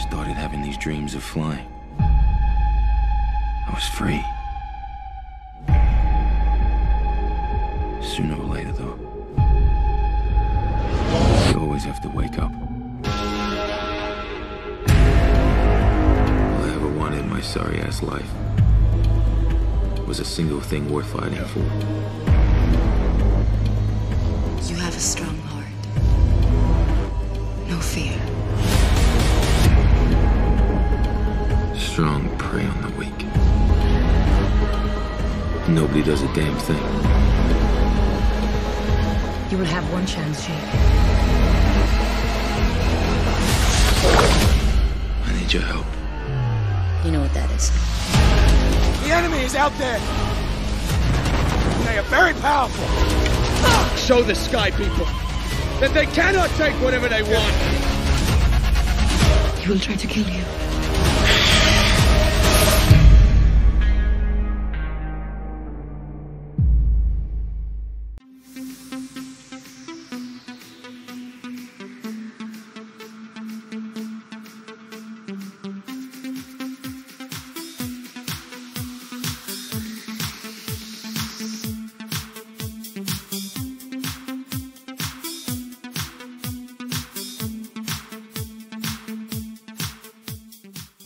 started having these dreams of flying, I was free. Sooner or later, though, you always have to wake up. All I ever wanted in my sorry-ass life was a single thing worth fighting for. You have a strong heart. No fear. Strong prey on the weak. Nobody does a damn thing. You will have one chance, Jake. I need your help. You know what that is. The enemy is out there. They are very powerful. Show the Sky People that they cannot take whatever they want. He will try to kill you.